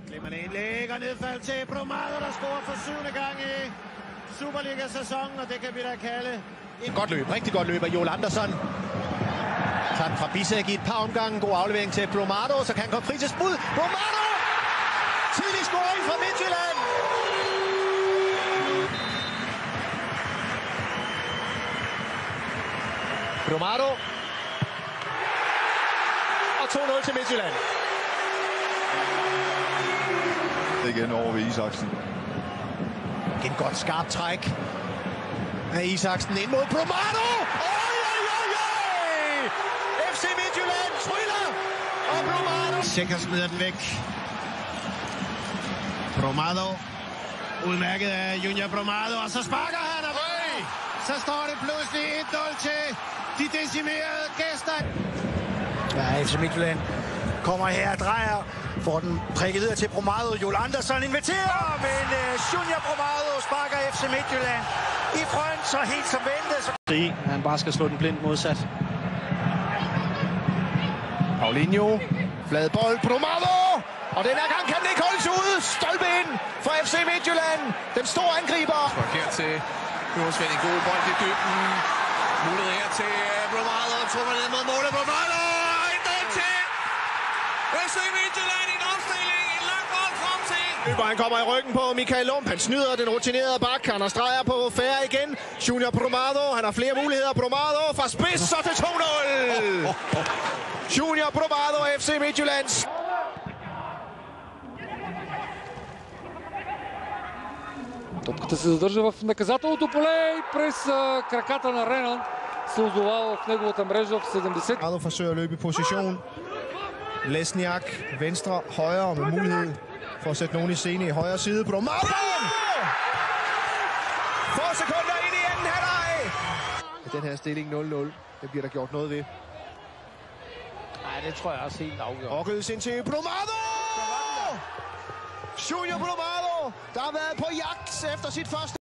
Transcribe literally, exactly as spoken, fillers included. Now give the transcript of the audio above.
Glimrende indlæg og nedfald til Brumado, der scorer for syvende gang i Superliga-sæsonen, og det kan vi da kalde en godt løb, rigtig godt løb af Joel Andersson. Tager den fra Bisek i et par omgange. God aflevering til Brumado, så kan han komme fri til spud. Brumado! Tidlig scoring fra Midtjylland! Brumado. Og to nul til Midtjylland. Igen over ved Isaksen. En godt skarpt træk af Isaksen ind mod Brumado. Oj, oj, oj, oj! F C Midtjylland tryller, og Brumado. Sikker smider den væk. Brumado. Udmærket af Júnior Brumado, og så sparker han, og øj! Så står det pludselig et nul til de decimerede gæster. Ja, F C Midtjylland kommer her og drejer. Får den prikket videre til Brumado. Joel Andersson inviterer, men uh, Júnior Brumado sparker F C Midtjylland i front, så helt som ventet. Så... Han bare skal slå den blind modsat. Paulinho, flad bold, Brumado! Og den her gang kan den ikke holdes ude. Stolpe ind for F C Midtjylland. Den store angriber. Forkert til José, en god bold i dybden. Mulighed her til Brumado. Trummer ned mod målet. Brumado! F C Midtjylland i en opstilling, en lang bold frem til. Han kommer i ryggen på Michael Lump. Han snyder den rutinerede bak. Han har streger på færre igen. Júnior Brumado. Han har flere muligheder. Brumado fra spids, så til to nul. Júnior Brumado, F C Midtjylland. Топката се задържа в наказателното поле и през краката на Ренан се озовава в неговата мрежа в седемдесет. Brumado forsøger at løbe i position. Lesniak, venstre, højre med mulighed for at sætte nogen i scene i højre side. Brumado! Få sekunder ind i anden halvleg. Den her stilling nul nul. Det bliver der gjort noget ved. Nej, det tror jeg også helt afgjort. Orkødes ind til Brumado! Júnior Brumado, der har været på jagt efter sit første